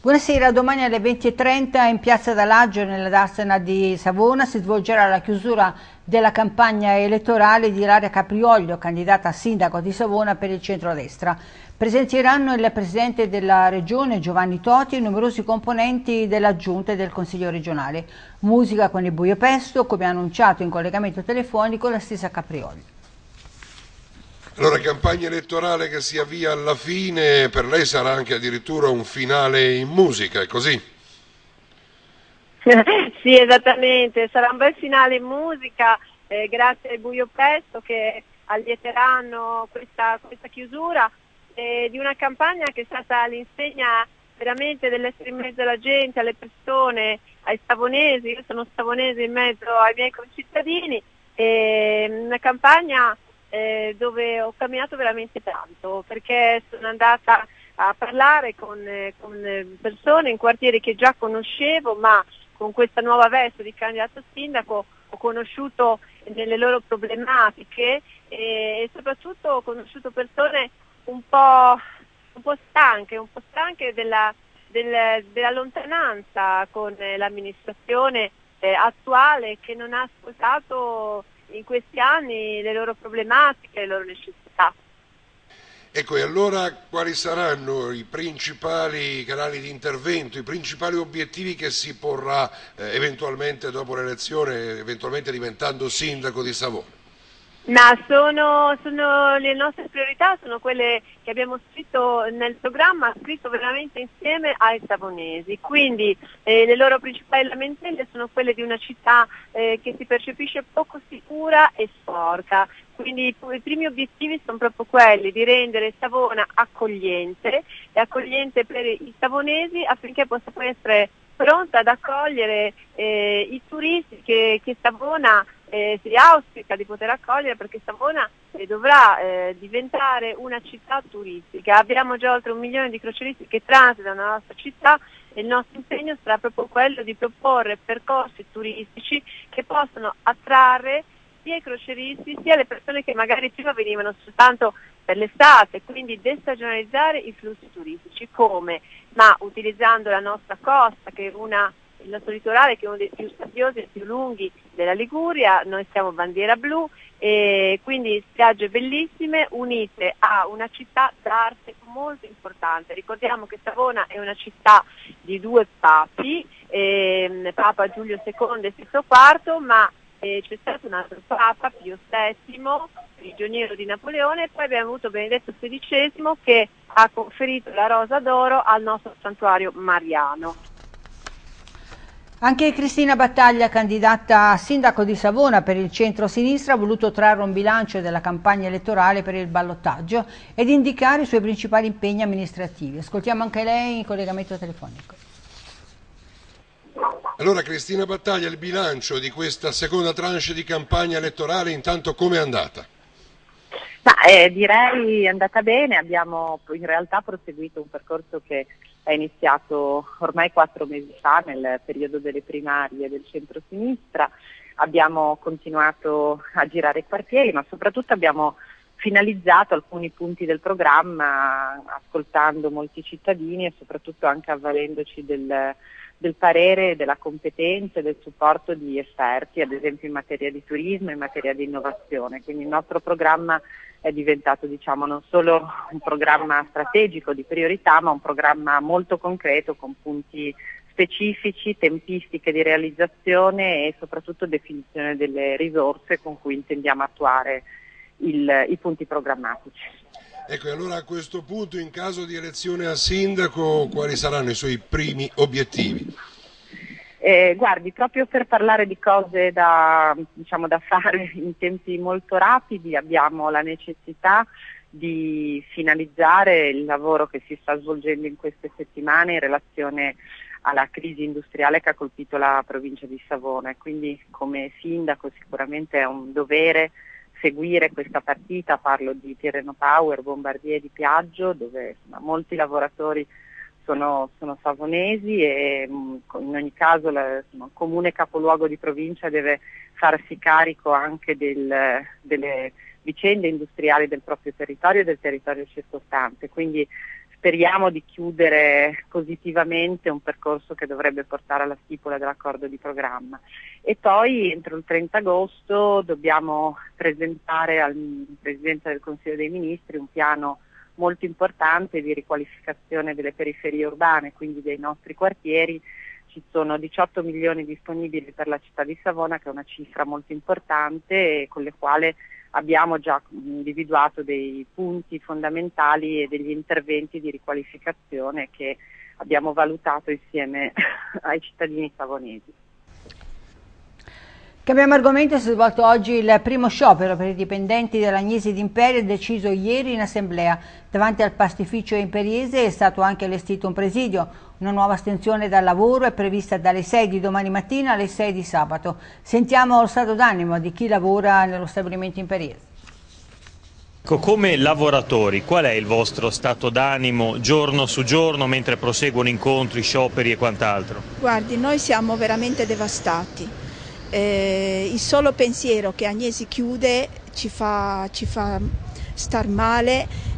Buonasera, domani alle 20:30 in Piazza Dall'Aggio, nella Darsena di Savona, si svolgerà la chiusura della campagna elettorale di Ilaria Capriolio, candidata a sindaco di Savona per il centrodestra. Presenteranno il presidente della regione Giovanni Toti e numerosi componenti della giunta e del consiglio regionale. Musica con il Buio Pesto, come ha annunciato in collegamento telefonico la stessa Capriolio. Allora, campagna elettorale che si avvia alla fine, per lei sarà anche addirittura un finale in musica, è così? Sì, esattamente, sarà un bel finale in musica, grazie al Buio Pesto che allieteranno questa chiusura di una campagna che è stata all'insegna veramente dell'essere in mezzo alla gente, alle persone, ai savonesi. Io sono savonese in mezzo ai miei concittadini, una campagna dove ho camminato veramente tanto, perché sono andata a parlare con persone in quartieri che già conoscevo, ma con questa nuova veste di candidato sindaco ho conosciuto nelle loro problematiche e soprattutto ho conosciuto persone un po' stanche della lontananza con l'amministrazione attuale, che non ha ascoltato in questi anni le loro problematiche, le loro necessità. Ecco, e allora quali saranno i principali canali di intervento, i principali obiettivi che si porrà eventualmente dopo l'elezione, eventualmente diventando sindaco di Savona? Ma le nostre priorità sono quelle che abbiamo scritto nel programma, scritto veramente insieme ai savonesi. Quindi le loro principali lamentele sono quelle di una città che si percepisce poco sicura e sporca. Quindi i primi obiettivi sono proprio quelli di rendere Savona accogliente e accogliente per i savonesi, affinché possa poi essere pronta ad accogliere i turisti che Savona si auspica di poter accogliere, perché Savona dovrà diventare una città turistica. Abbiamo già oltre 1 milione di crocieristi che transitano nella nostra città e il nostro impegno sarà proprio quello di proporre percorsi turistici che possano attrarre sia i crocieristi sia le persone che magari prima venivano soltanto per l'estate, quindi destagionalizzare i flussi turistici. Come? Ma utilizzando la nostra costa, che è il nostro litorale, che è uno dei più sabbiosi e più lunghi della Liguria. Noi siamo bandiera blu e quindi spiagge bellissime unite a una città d'arte molto importante. Ricordiamo che Savona è una città di 2 papi, Papa Giulio II e Sisto IV, ma c'è stato un altro Papa, Pio VII, prigioniero di Napoleone, e poi abbiamo avuto Benedetto XVI che ha conferito la Rosa d'Oro al nostro santuario mariano. Anche Cristina Battaglia, candidata a sindaco di Savona per il centro-sinistra, ha voluto trarre un bilancio della campagna elettorale per il ballottaggio ed indicare i suoi principali impegni amministrativi. Ascoltiamo anche lei in collegamento telefonico. Allora, Cristina Battaglia, il bilancio di questa seconda tranche di campagna elettorale, intanto come è andata? Direi è andata bene. Abbiamo in realtà proseguito un percorso che è iniziato ormai 4 mesi fa, nel periodo delle primarie del centro-sinistra. Abbiamo continuato a girare i quartieri, ma soprattutto abbiamo finalizzato alcuni punti del programma, ascoltando molti cittadini e soprattutto anche avvalendoci del parere, della competenza e del supporto di esperti, ad esempio in materia di turismo, in materia di innovazione. Quindi il nostro programma è diventato, non solo un programma strategico di priorità, ma un programma molto concreto, con punti specifici, tempistiche di realizzazione e soprattutto definizione delle risorse con cui intendiamo attuare i punti programmatici. Ecco, e allora a questo punto, in caso di elezione a sindaco, quali saranno i suoi primi obiettivi? Guardi, proprio per parlare di cose da fare in tempi molto rapidi, abbiamo la necessità di finalizzare il lavoro che si sta svolgendo in queste settimane in relazione alla crisi industriale che ha colpito la provincia di Savona, e quindi come sindaco sicuramente è un dovere seguire questa partita. Parlo di Tirreno Power, Bombardier di Piaggio, dove molti lavoratori sono savonesi e in ogni caso il comune capoluogo di provincia deve farsi carico anche delle vicende industriali del proprio territorio e del territorio circostante. Quindi speriamo di chiudere positivamente un percorso che dovrebbe portare alla stipula dell'accordo di programma. E poi entro il 30 agosto dobbiamo presentare al Presidente del Consiglio dei Ministri un piano molto importante di riqualificazione delle periferie urbane, quindi dei nostri quartieri. Ci sono 18 milioni disponibili per la città di Savona, che è una cifra molto importante e con le quali abbiamo già individuato dei punti fondamentali e degli interventi di riqualificazione che abbiamo valutato insieme ai cittadini savonesi. Cambiamo argomento. Si è svolto oggi il primo sciopero per i dipendenti dell'Agnesi d'Imperia, deciso ieri in assemblea. Davanti al pastificio imperiese è stato anche allestito un presidio. Una nuova astensione dal lavoro è prevista dalle 6 di domani mattina alle 6 di sabato. Sentiamo lo stato d'animo di chi lavora nello stabilimento imperiese. Come lavoratori, qual è il vostro stato d'animo giorno su giorno mentre proseguono incontri, scioperi e quant'altro? Guardi, noi siamo veramente devastati. Il solo pensiero che Agnesi chiude ci fa star male.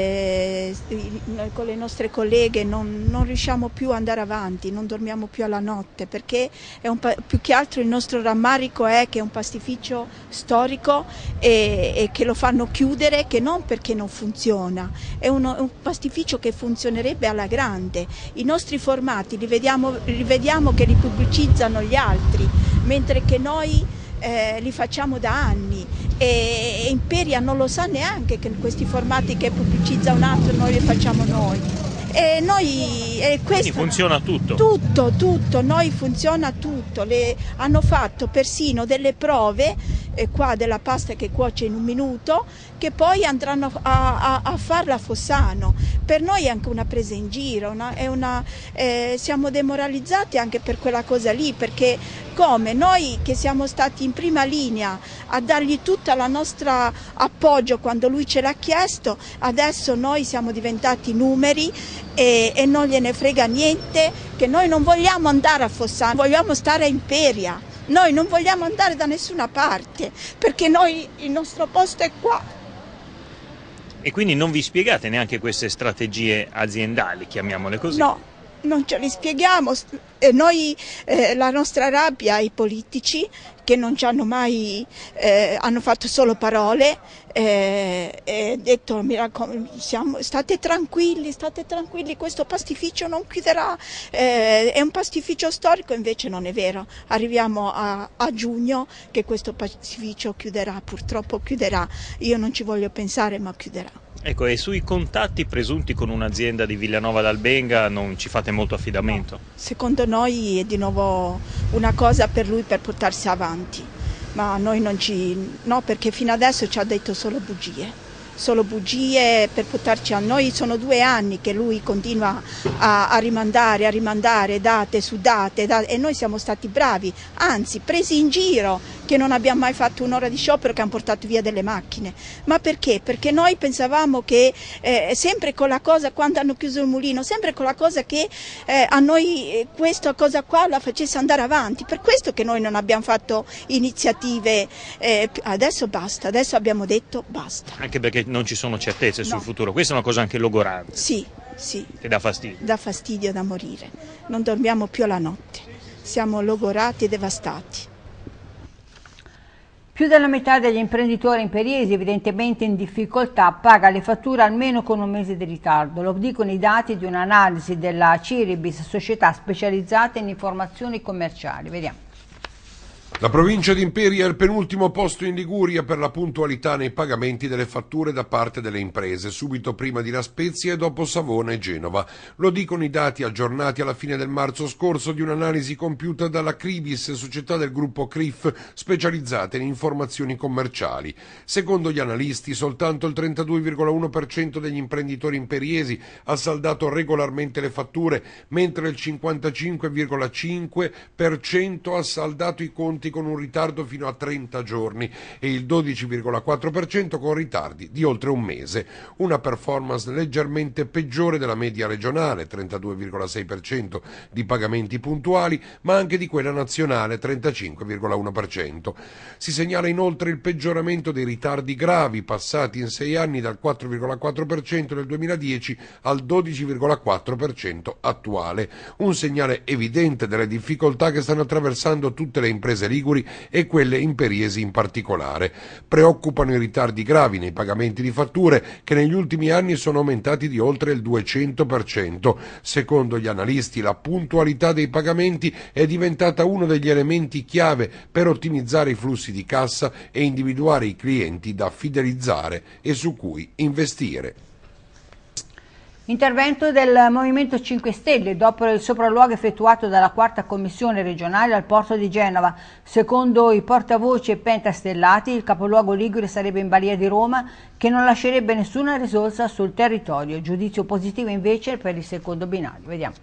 Noi con le nostre colleghe non riusciamo più ad andare avanti, non dormiamo più alla notte, perché più che altro il nostro rammarico è che è un pastificio storico e che lo fanno chiudere, che non perché non funziona, è un pastificio che funzionerebbe alla grande. I nostri formati li vediamo che li pubblicizzano gli altri, mentre che noi li facciamo da anni e Imperia non lo sa neanche che questi formati che pubblicizza un altro noi li facciamo noi. E noi quindi funziona tutto? Tutto, noi funziona tutto. Hanno fatto persino delle prove qua della pasta che cuoce in un minuto, che poi andranno a farla a Fossano. Per noi è anche una presa in giro, siamo demoralizzati anche per quella cosa lì, perché come noi che siamo stati in prima linea a dargli tutta la nostra appoggio quando lui ce l'ha chiesto, adesso noi siamo diventati numeri e non gliene frega niente, che noi non vogliamo andare a Fossano, vogliamo stare a Imperia, noi non vogliamo andare da nessuna parte, perché il nostro posto è qua. E quindi non vi spiegate neanche queste strategie aziendali, chiamiamole così? No, non ce li spieghiamo. Noi la nostra rabbia ai politici che non ci hanno mai, hanno fatto solo parole, detto state tranquilli, questo pastificio non chiuderà, è un pastificio storico, invece non è vero. Arriviamo a giugno che questo pastificio chiuderà, purtroppo chiuderà, io non ci voglio pensare, ma chiuderà. Ecco, e sui contatti presunti con un'azienda di Villanova d'Albenga non ci fate molto affidamento? No. Secondo noi è di nuovo una cosa per lui per portarsi avanti, ma noi no, perché fino adesso ci ha detto solo bugie per portarci a noi. Sono 2 anni che lui continua a rimandare date su date, e noi siamo stati bravi, anzi presi in giro, che non abbiamo mai fatto un'ora di sciopero, che hanno portato via delle macchine. Ma perché? Perché noi pensavamo che sempre con la cosa, quando hanno chiuso il mulino, sempre con la cosa che a noi questa cosa qua la facesse andare avanti. Per questo che noi non abbiamo fatto iniziative, adesso basta, adesso abbiamo detto basta. Anche perché non ci sono certezze sul futuro, questa è una cosa anche logorante. Sì. Che dà fastidio? Dà fastidio da morire, non dormiamo più la notte, siamo logorati e devastati. Più della metà degli imprenditori imperiesi, evidentemente in difficoltà, paga le fatture almeno con un mese di ritardo. Lo dicono i dati di un'analisi della Ciribis, società specializzata in informazioni commerciali. Vediamo. La provincia di Imperia è al penultimo posto in Liguria per la puntualità nei pagamenti delle fatture da parte delle imprese, subito prima di La Spezia e dopo Savona e Genova. Lo dicono i dati aggiornati alla fine del marzo scorso di un'analisi compiuta dalla Cribis, società del gruppo CRIF, specializzata in informazioni commerciali. Secondo gli analisti, soltanto il 32,1% degli imprenditori imperiesi ha saldato regolarmente le fatture, mentre il 55,5% ha saldato i conti con un ritardo fino a 30 giorni e il 12,4% con ritardi di oltre un mese, una performance leggermente peggiore della media regionale, 32,6% di pagamenti puntuali, ma anche di quella nazionale, 35,1%. Si segnala inoltre il peggioramento dei ritardi gravi, passati in 6 anni dal 4,4% nel 2010 al 12,4% attuale, un segnale evidente delle difficoltà che stanno attraversando tutte le imprese liguri e quelle imperiesi in particolare. Preoccupano i ritardi gravi nei pagamenti di fatture che negli ultimi anni sono aumentati di oltre il 200%. Secondo gli analisti, la puntualità dei pagamenti è diventata uno degli elementi chiave per ottimizzare i flussi di cassa e individuare i clienti da fidelizzare e su cui investire. Intervento del Movimento 5 Stelle dopo il sopralluogo effettuato dalla quarta commissione regionale al porto di Genova. Secondo i portavoce pentastellati, il capoluogo ligure sarebbe in balia di Roma, che non lascerebbe nessuna risorsa sul territorio. Giudizio positivo invece per il secondo binario. Vediamo.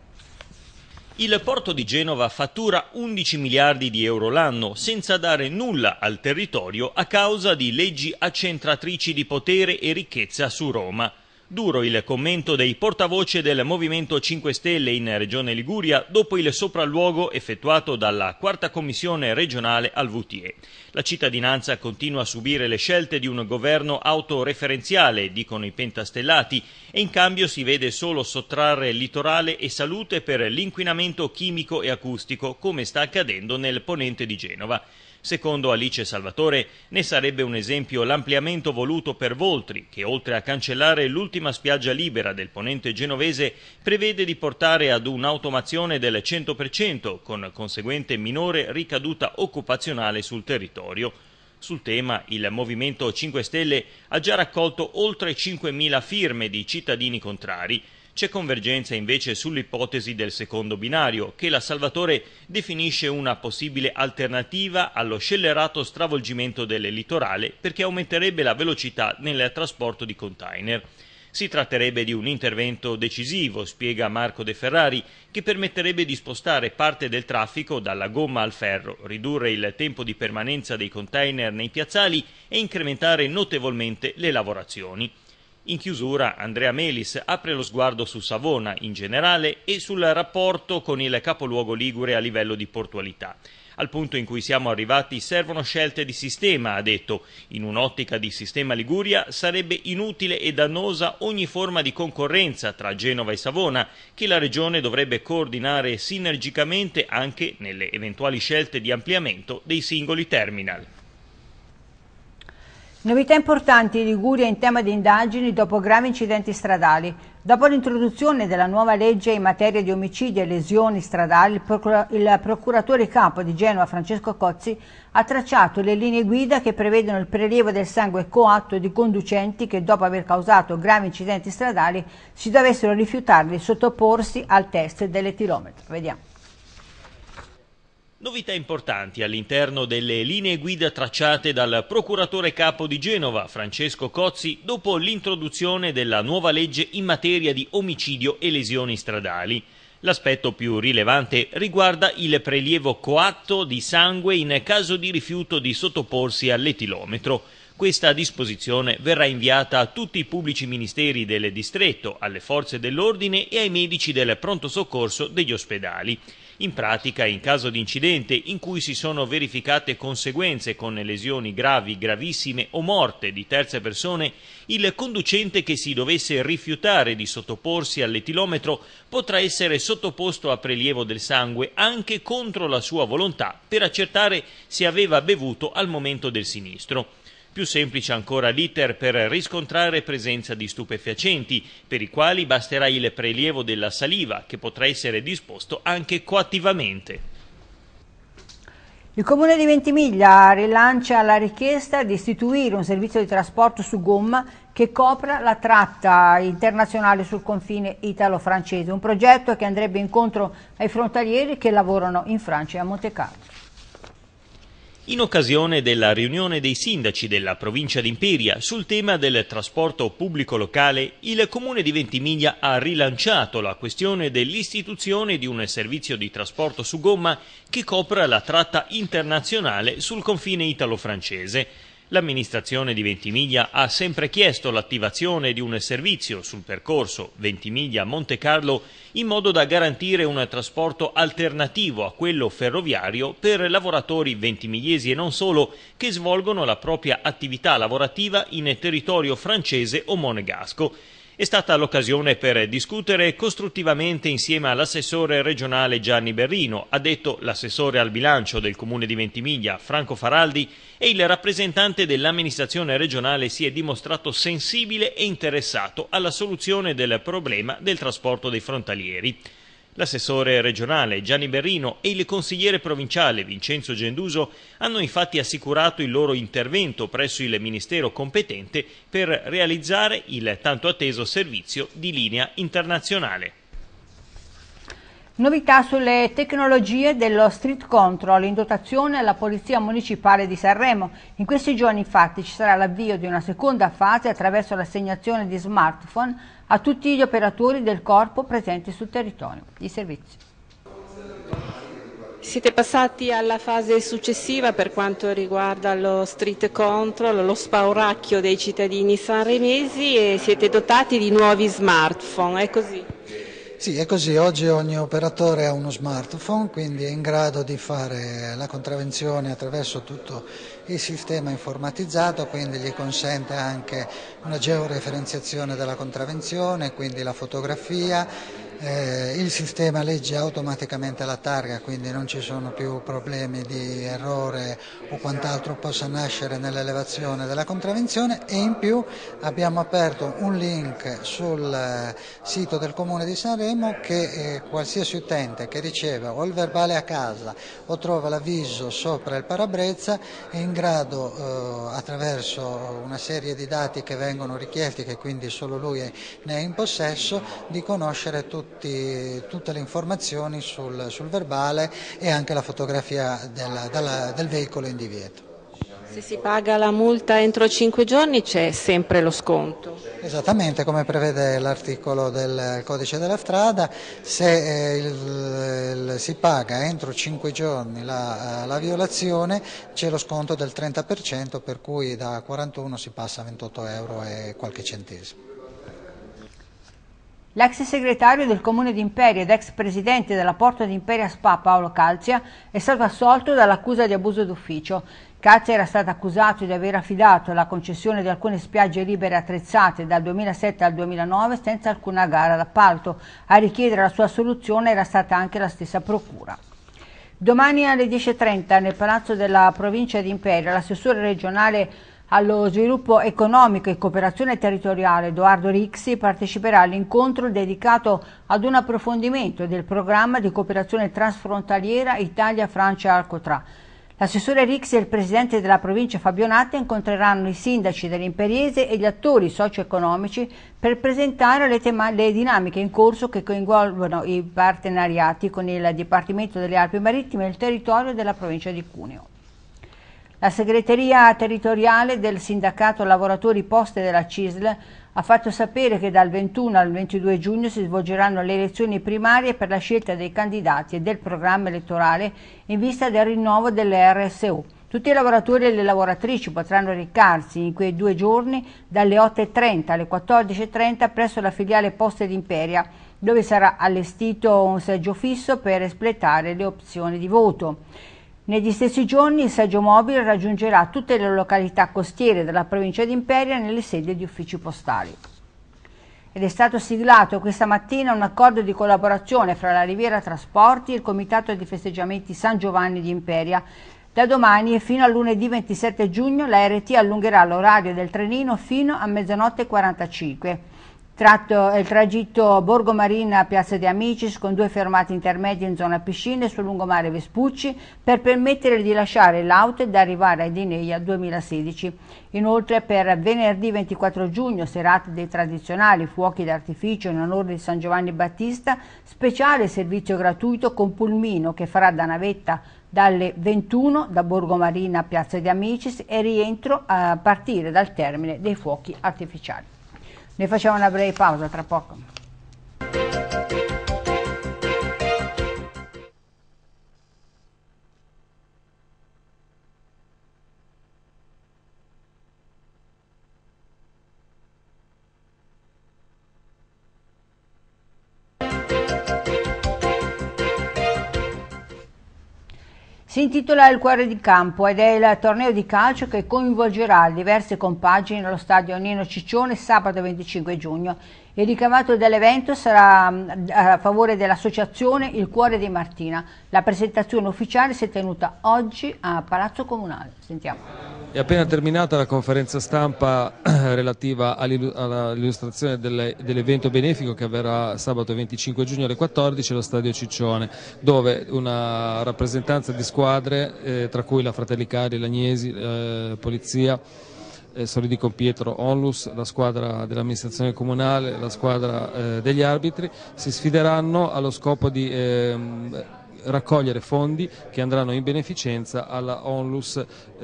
Il porto di Genova fattura 11 miliardi di euro l'anno senza dare nulla al territorio a causa di leggi accentratrici di potere e ricchezza su Roma. Duro il commento dei portavoce del Movimento 5 Stelle in Regione Liguria dopo il sopralluogo effettuato dalla quarta commissione regionale al VTE. La cittadinanza continua a subire le scelte di un governo autoreferenziale, dicono i pentastellati, e in cambio si vede solo sottrarre litorale e salute per l'inquinamento chimico e acustico, come sta accadendo nel ponente di Genova. Secondo Alice Salvatore, ne sarebbe un esempio l'ampliamento voluto per Voltri, che oltre a cancellare l'ultima spiaggia libera del ponente genovese, prevede di portare ad un'automazione del 100%, con conseguente minore ricaduta occupazionale sul territorio. Sul tema il Movimento 5 Stelle ha già raccolto oltre 5.000 firme di cittadini contrari. C'è convergenza invece sull'ipotesi del secondo binario, che la Salvatore definisce una possibile alternativa allo scellerato stravolgimento del litorale perché aumenterebbe la velocità nel trasporto di container. Si tratterebbe di un intervento decisivo, spiega Marco De Ferrari, che permetterebbe di spostare parte del traffico dalla gomma al ferro, ridurre il tempo di permanenza dei container nei piazzali e incrementare notevolmente le lavorazioni. In chiusura, Andrea Melis apre lo sguardo su Savona in generale e sul rapporto con il capoluogo ligure a livello di portualità. Al punto in cui siamo arrivati servono scelte di sistema, ha detto. In un'ottica di sistema Liguria sarebbe inutile e dannosa ogni forma di concorrenza tra Genova e Savona, che la Regione dovrebbe coordinare sinergicamente anche nelle eventuali scelte di ampliamento dei singoli terminal. Novità importanti in Liguria in tema di indagini dopo gravi incidenti stradali. Dopo l'introduzione della nuova legge in materia di omicidi e lesioni stradali, il procuratore capo di Genova Francesco Cozzi ha tracciato le linee guida che prevedono il prelievo del sangue coatto di conducenti che dopo aver causato gravi incidenti stradali si dovessero rifiutare di sottoporsi al test dell'etilometro. Vediamo. Novità importanti all'interno delle linee guida tracciate dal procuratore capo di Genova, Francesco Cozzi, dopo l'introduzione della nuova legge in materia di omicidio e lesioni stradali. L'aspetto più rilevante riguarda il prelievo coatto di sangue in caso di rifiuto di sottoporsi all'etilometro. Questa disposizione verrà inviata a tutti i pubblici ministeri del distretto, alle forze dell'ordine e ai medici del pronto soccorso degli ospedali. In pratica, in caso di incidente in cui si sono verificate conseguenze con lesioni gravi, gravissime o morte di terze persone, il conducente che si dovesse rifiutare di sottoporsi all'etilometro potrà essere sottoposto a prelievo del sangue anche contro la sua volontà per accertare se aveva bevuto al momento del sinistro. Più semplice ancora l'iter per riscontrare presenza di stupefacenti, per i quali basterà il prelievo della saliva, che potrà essere disposto anche coattivamente. Il Comune di Ventimiglia rilancia la richiesta di istituire un servizio di trasporto su gomma che copra la tratta internazionale sul confine italo-francese, un progetto che andrebbe incontro ai frontalieri che lavorano in Francia e a Montecarlo. in occasione della riunione dei sindaci della provincia di Imperia sul tema del trasporto pubblico locale, il Comune di Ventimiglia ha rilanciato la questione dell'istituzione di un servizio di trasporto su gomma che copra la tratta internazionale sul confine italo-francese. L'amministrazione di Ventimiglia ha sempre chiesto l'attivazione di un servizio sul percorso Ventimiglia-Monte Carlo in modo da garantire un trasporto alternativo a quello ferroviario per lavoratori ventimigliesi e non solo che svolgono la propria attività lavorativa in territorio francese o monegasco. È stata l'occasione per discutere costruttivamente insieme all'assessore regionale Gianni Berrino, ha detto l'assessore al bilancio del Comune di Ventimiglia Franco Faraldi, e il rappresentante dell'amministrazione regionale si è dimostrato sensibile e interessato alla soluzione del problema del trasporto dei frontalieri. L'assessore regionale Gianni Berrino e il consigliere provinciale Vincenzo Genduso hanno infatti assicurato il loro intervento presso il Ministero competente per realizzare il tanto atteso servizio di linea internazionale. Novità sulle tecnologie dello street control in dotazione alla Polizia Municipale di Sanremo. In questi giorni infatti ci sarà l'avvio di una seconda fase attraverso l'assegnazione di smartphone a tutti gli operatori del corpo presenti sul territorio. I servizi. Siete passati alla fase successiva per quanto riguarda lo street control, lo spauracchio dei cittadini sanremesi, e siete dotati di nuovi smartphone, è così? Sì, è così. Oggi ogni operatore ha uno smartphone, quindi è in grado di fare la contravvenzione attraverso tutto il sistema informatizzato, quindi gli consente anche una georeferenziazione della contravvenzione, quindi la fotografia. Il sistema legge automaticamente la targa, quindi non ci sono più problemi di errore o quant'altro possa nascere nell'elevazione della contravvenzione, e in più abbiamo aperto un link sul sito del Comune di Sanremo che qualsiasi utente che riceva o il verbale a casa o trova l'avviso sopra il parabrezza è in grado, attraverso una serie di dati che vengono richiesti, che quindi solo lui ne è in possesso, di conoscere tutte le informazioni sul verbale e anche la fotografia del veicolo in divieto. Se si paga la multa entro 5 giorni c'è sempre lo sconto? Esattamente, come prevede l'articolo del Codice della Strada, se si paga entro 5 giorni la violazione c'è lo sconto del 30%, per cui da 41 si passa a 28 euro e qualche centesimo. L'ex segretario del Comune di Imperia ed ex presidente della Porto di Imperia SpA Paolo Calzia è stato assolto dall'accusa di abuso d'ufficio. Calzia era stato accusato di aver affidato la concessione di alcune spiagge libere attrezzate dal 2007 al 2009 senza alcuna gara d'appalto. A richiedere la sua assoluzione era stata anche la stessa procura. Domani alle 10:30 nel Palazzo della Provincia di Imperia l'assessore regionale allo sviluppo economico e cooperazione territoriale Edoardo Rixi parteciperà all'incontro dedicato ad un approfondimento del programma di cooperazione transfrontaliera Italia-Francia-Alcotra. L'assessore Rixi e il presidente della provincia Fabio Natta incontreranno i sindaci delle Imperiese e gli attori socio-economici per presentare le dinamiche in corso che coinvolgono i partenariati con il Dipartimento delle Alpi Marittime e il territorio della provincia di Cuneo. La segreteria territoriale del sindacato lavoratori poste della CISL ha fatto sapere che dal 21 al 22 giugno si svolgeranno le elezioni primarie per la scelta dei candidati e del programma elettorale in vista del rinnovo delle RSU. Tutti i lavoratori e le lavoratrici potranno recarsi in quei 2 giorni dalle 8:30 alle 14:30 presso la filiale Poste d'Imperia, dove sarà allestito un seggio fisso per espletare le opzioni di voto. Negli stessi giorni il seggio mobile raggiungerà tutte le località costiere della provincia di Imperia nelle sedi di uffici postali. Ed è stato siglato questa mattina un accordo di collaborazione fra la Riviera Trasporti e il Comitato di Festeggiamenti San Giovanni di Imperia. Da domani e fino a lunedì 27 giugno la RT allungherà l'orario del trenino fino a 00:45. Il tragitto Borgo Marina Piazza De Amicis con 2 fermate intermedie in zona piscine sul lungomare Vespucci per permettere di lasciare l'auto ed arrivare a Dineia 2016. Inoltre per venerdì 24 giugno, serata dei tradizionali fuochi d'artificio in onore di San Giovanni Battista, speciale servizio gratuito con pulmino che farà da navetta dalle 21 da Borgo Marina Piazza De Amicis e rientro a partire dal termine dei fuochi artificiali. Ne facciamo una breve pausa, tra poco. Si intitola Il cuore di campo ed è il torneo di calcio che coinvolgerà diverse compagini nello stadio Nino Ciccione sabato 25 giugno. Il ricavato dell'evento sarà a favore dell'associazione Il Cuore di Martina. La presentazione ufficiale si è tenuta oggi a Palazzo Comunale. Sentiamo. È appena terminata la conferenza stampa relativa all'illustrazione dell'evento benefico che avverrà sabato 25 giugno alle 14 allo Stadio Ciccione, dove una rappresentanza di squadre, tra cui la Fratelli Cari, l'Agnesi, Polizia, Solidi con Pietro, Onlus, la squadra dell'amministrazione comunale, la squadra degli arbitri, si sfideranno allo scopo di raccogliere fondi che andranno in beneficenza alla Onlus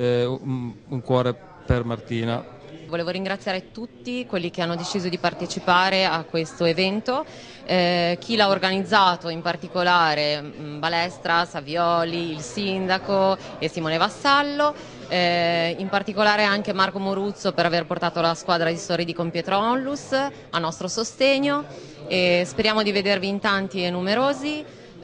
Un Cuore per Martina. Volevo ringraziare tutti quelli che hanno deciso di partecipare a questo evento, chi l'ha organizzato, in particolare Balestra, Savioli, il sindaco e Simone Vassallo, in particolare anche Marco Moruzzo per aver portato la squadra di Sorridi con Pietro Onlus a nostro sostegno, e speriamo di vedervi in tanti e numerosi,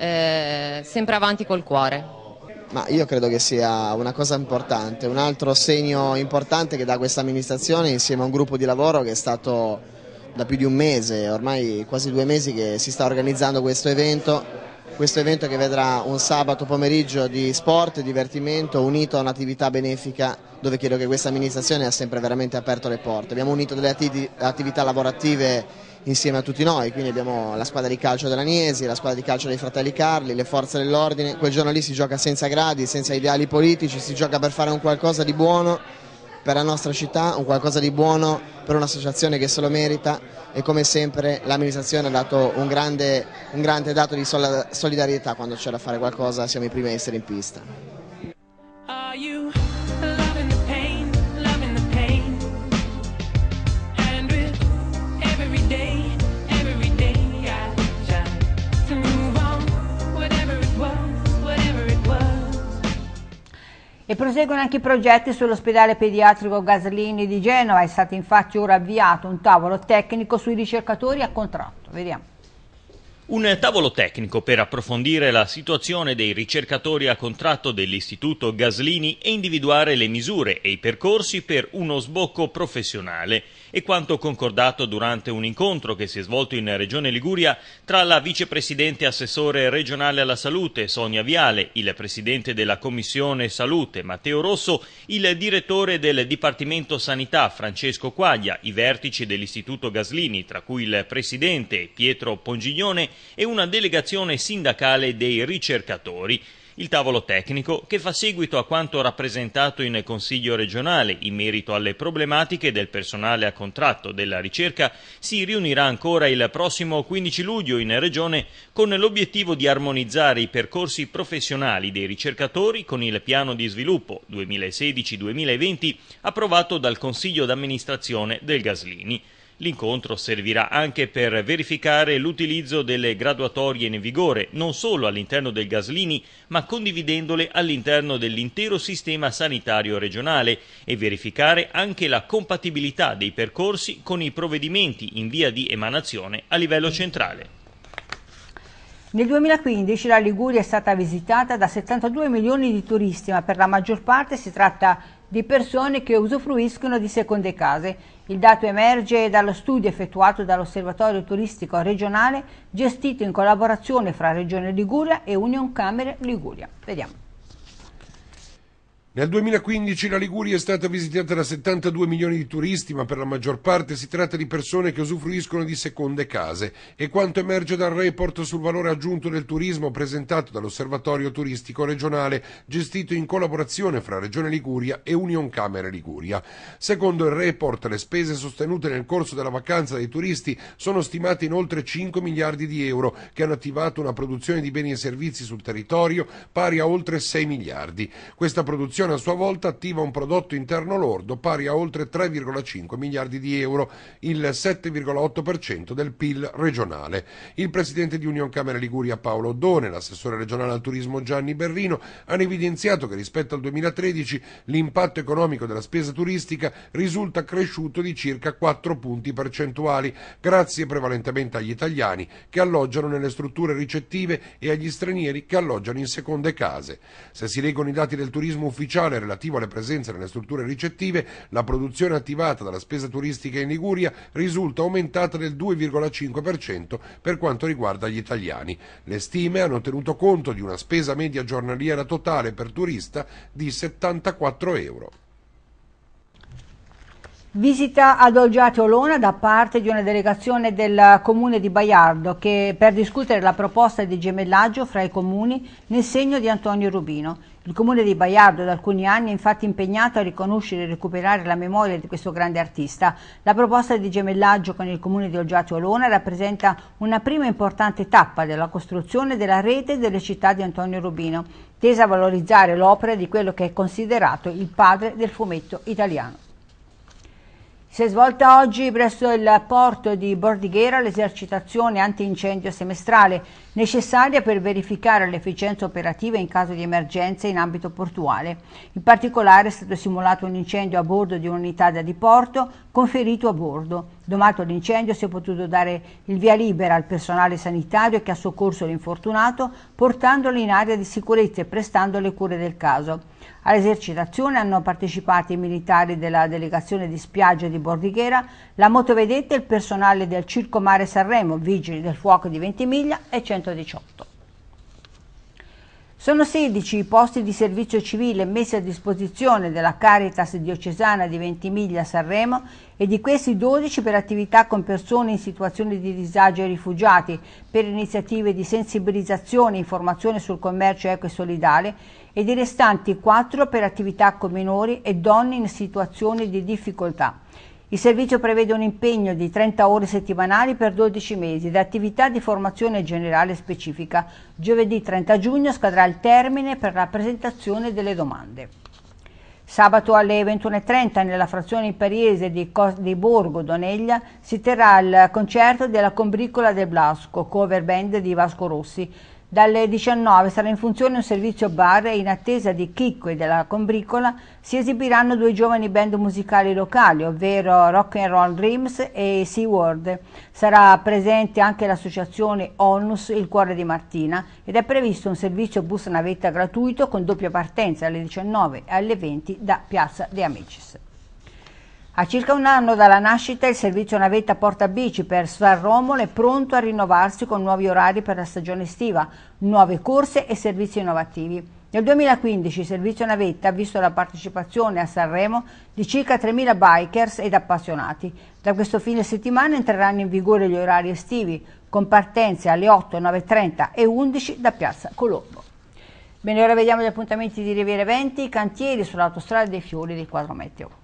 sempre avanti col cuore. Ma io credo che sia una cosa importante, un altro segno importante che dà questa amministrazione insieme a un gruppo di lavoro che è stato da più di un mese, ormai quasi 2 mesi che si sta organizzando questo evento che vedrà un sabato pomeriggio di sport e divertimento unito a un'attività benefica dove credo che questa amministrazione ha sempre veramente aperto le porte. Abbiamo unito delle attività lavorative insieme a tutti noi, quindi abbiamo la squadra di calcio dell'Agnesi, la squadra di calcio dei Fratelli Carli, le forze dell'ordine. Quel giorno lì si gioca senza gradi, senza ideali politici, si gioca per fare un qualcosa di buono per la nostra città, un qualcosa di buono per un'associazione che se lo merita, e come sempre l'amministrazione ha dato un grande dato di solidarietà. Quando c'è da fare qualcosa siamo i primi a essere in pista. E proseguono anche i progetti sull'ospedale pediatrico Gaslini di Genova. È stato infatti ora avviato un tavolo tecnico sui ricercatori a contratto. Vediamo. Un tavolo tecnico per approfondire la situazione dei ricercatori a contratto dell'Istituto Gaslini e individuare le misure e i percorsi per uno sbocco professionale. È quanto concordato durante un incontro che si è svolto in Regione Liguria tra la vicepresidente assessore regionale alla salute Sonia Viale, il presidente della Commissione Salute Matteo Rosso, il direttore del Dipartimento Sanità Francesco Quaglia, i vertici dell'Istituto Gaslini, tra cui il presidente Pietro Pongiglione, e una delegazione sindacale dei ricercatori. Il tavolo tecnico, che fa seguito a quanto rappresentato in Consiglio regionale in merito alle problematiche del personale a contratto della ricerca, si riunirà ancora il prossimo 15 luglio in Regione con l'obiettivo di armonizzare i percorsi professionali dei ricercatori con il piano di sviluppo 2016-2020 approvato dal Consiglio d'amministrazione del Gaslini. L'incontro servirà anche per verificare l'utilizzo delle graduatorie in vigore non solo all'interno del Gaslini, ma condividendole all'interno dell'intero sistema sanitario regionale e verificare anche la compatibilità dei percorsi con i provvedimenti in via di emanazione a livello centrale. Nel 2015 la Liguria è stata visitata da 72 milioni di turisti, ma per la maggior parte si tratta di persone che usufruiscono di seconde case. Il dato emerge dallo studio effettuato dall'Osservatorio Turistico Regionale gestito in collaborazione fra Regione Liguria e Union Camere Liguria. Vediamo. Nel 2015 la Liguria è stata visitata da 72 milioni di turisti, ma per la maggior parte si tratta di persone che usufruiscono di seconde case. E quanto emerge dal report sul valore aggiunto del turismo presentato dall'Osservatorio Turistico Regionale, gestito in collaborazione fra Regione Liguria e Unioncamere Liguria. Secondo il report, le spese sostenute nel corso della vacanza dei turisti sono stimate in oltre 5 miliardi di euro, che hanno attivato una produzione di beni e servizi sul territorio pari a oltre 6 miliardi. Questa produzione a sua volta attiva un prodotto interno lordo pari a oltre 3,5 miliardi di euro, il 7,8% del PIL regionale. Il presidente di Unioncamere Liguria Paolo Oddone, l'assessore regionale al turismo Gianni Berrino hanno evidenziato che rispetto al 2013 l'impatto economico della spesa turistica risulta cresciuto di circa 4 punti percentuali, grazie prevalentemente agli italiani che alloggiano nelle strutture ricettive e agli stranieri che alloggiano in seconde case. Se si leggono i dati del turismo ufficiale relativo alle presenze nelle strutture ricettive, la produzione attivata dalla spesa turistica in Liguria risulta aumentata del 2,5% per quanto riguarda gli italiani. Le stime hanno tenuto conto di una spesa media giornaliera totale per turista di 74 euro. Visita ad Olgiate Olona da parte di una delegazione del comune di Baiardo per discutere la proposta di gemellaggio fra i comuni nel segno di Antonio Rubino. Il comune di Baiardo da alcuni anni è infatti impegnato a riconoscere e recuperare la memoria di questo grande artista. La proposta di gemellaggio con il comune di Olgiate Olona rappresenta una prima importante tappa della costruzione della rete delle città di Antonio Rubino, tesa a valorizzare l'opera di quello che è considerato il padre del fumetto italiano. Si è svolta oggi presso il porto di Bordighera l'esercitazione antincendio semestrale necessaria per verificare l'efficienza operativa in caso di emergenze in ambito portuale. In particolare è stato simulato un incendio a bordo di un'unità da diporto con ferito a bordo. Domato l'incendio si è potuto dare il via libera al personale sanitario che ha soccorso l'infortunato portandolo in area di sicurezza e prestando le cure del caso. All'esercitazione hanno partecipato i militari della delegazione di spiaggia di Bordighera, la motovedetta e il personale del Circo Mare Sanremo, Vigili del Fuoco di Ventimiglia e 118. Sono 16 i posti di servizio civile messi a disposizione della Caritas diocesana di Ventimiglia Sanremo e di questi 12 per attività con persone in situazioni di disagio e rifugiati, per iniziative di sensibilizzazione e informazione sul commercio equo e solidale, ed i restanti 4 per attività con minori e donne in situazioni di difficoltà. Il servizio prevede un impegno di 30 ore settimanali per 12 mesi ed attività di formazione generale specifica. Giovedì 30 giugno scadrà il termine per la presentazione delle domande. Sabato alle 21:30 nella frazione imperiese di Borgo Doneglia si terrà il concerto della Combricola del Blasco, cover band di Vasco Rossi. Dalle 19 sarà in funzione un servizio bar e in attesa di Chicco e della Combricola si esibiranno 2 giovani band musicali locali, ovvero Rock and Roll Dreams e SeaWorld. Sarà presente anche l'associazione Onus Il Cuore di Martina ed è previsto un servizio bus navetta gratuito con doppia partenza alle 19 e alle 20 da Piazza De Amicis. A circa un anno dalla nascita il servizio navetta Porta Bici per San Romolo è pronto a rinnovarsi con nuovi orari per la stagione estiva, nuove corse e servizi innovativi. Nel 2015 il servizio navetta ha visto la partecipazione a Sanremo di circa 3.000 bikers ed appassionati. Da questo fine settimana entreranno in vigore gli orari estivi, con partenze alle 8, 9:30 e 11 da Piazza Colombo. Bene, ora vediamo gli appuntamenti di Riviera Eventi, cantieri sull'autostrada dei Fiori del quadro meteo.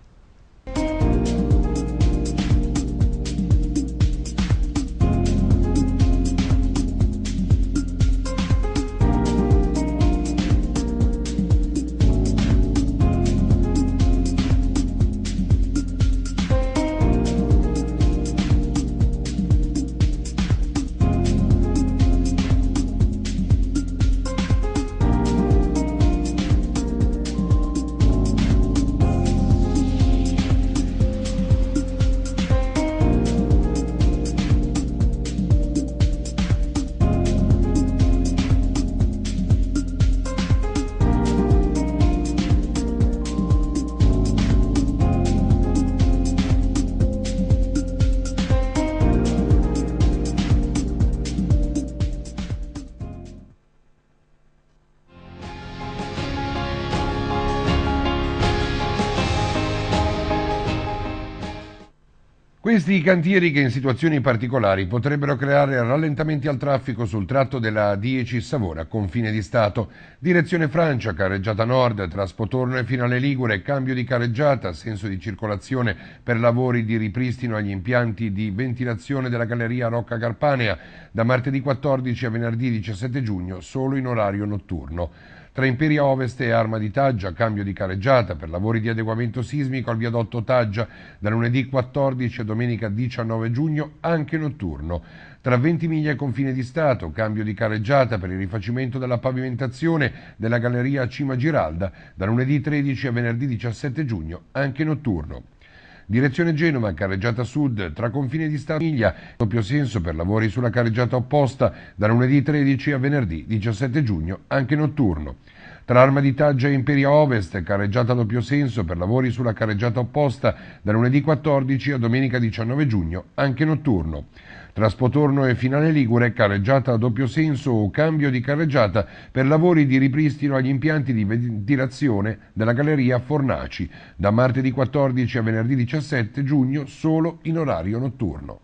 Questi cantieri che in situazioni particolari potrebbero creare rallentamenti al traffico sul tratto della A10 Savona, confine di Stato. Direzione Francia, carreggiata nord, tra Spotorno e Finale Ligure, cambio di carreggiata, senso di circolazione per lavori di ripristino agli impianti di ventilazione della galleria Rocca Carpanea, da martedì 14 a venerdì 17 giugno, solo in orario notturno. Tra Imperia Ovest e Arma di Taggia, cambio di carreggiata per lavori di adeguamento sismico al viadotto Taggia, da lunedì 14 a domenica 19 giugno, anche notturno. Tra Ventimiglia e Confine di Stato, cambio di carreggiata per il rifacimento della pavimentazione della galleria Cima Giralda, da lunedì 13 a venerdì 17 giugno, anche notturno. Direzione Genova, carreggiata sud, tra Confine di Stato e Miglia, doppio senso per lavori sulla carreggiata opposta, da lunedì 13 a venerdì 17 giugno, anche notturno. Tra Arma di Taggia e Imperia Ovest, carreggiata doppio senso per lavori sulla carreggiata opposta, da lunedì 14 a domenica 19 giugno, anche notturno. Tra Spotorno e Finale Ligure, carreggiata a doppio senso o cambio di carreggiata per lavori di ripristino agli impianti di ventilazione della galleria Fornaci, da martedì 14 a venerdì 17 giugno, solo in orario notturno.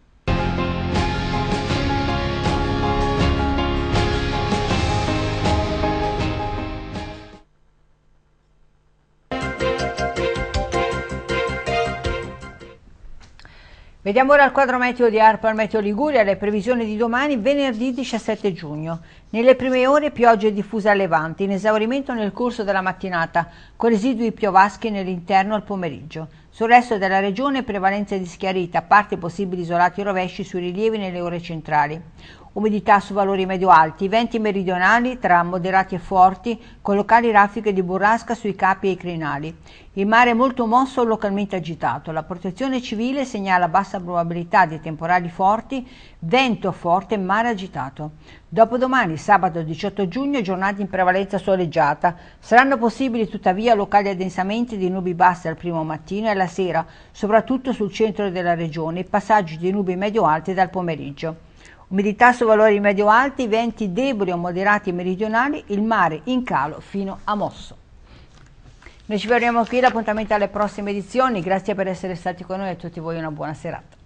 Vediamo ora il quadro meteo di ARPA Meteo Liguria, le previsioni di domani, venerdì 17 giugno. Nelle prime ore piogge diffuse a levante, in esaurimento nel corso della mattinata, con residui piovaschi nell'interno al pomeriggio. Sul resto della regione prevalenza di schiarita, a parte possibili isolati rovesci sui rilievi nelle ore centrali. Umidità su valori medio-alti, venti meridionali tra moderati e forti, con locali raffiche di burrasca sui capi e i crinali. Il mare molto mosso o localmente agitato. La protezione civile segnala bassa probabilità di temporali forti, vento forte e mare agitato. Dopodomani, sabato 18 giugno, giornata in prevalenza soleggiata. Saranno possibili tuttavia locali addensamenti di nubi basse al primo mattino e alla sera, soprattutto sul centro della regione, e passaggi di nubi medio-alte dal pomeriggio. Umidità su valori medio-alti, venti deboli o moderati meridionali, il mare in calo fino a mosso. Noi ci fermiamo qui, l'appuntamento alle prossime edizioni, grazie per essere stati con noi e a tutti voi una buona serata.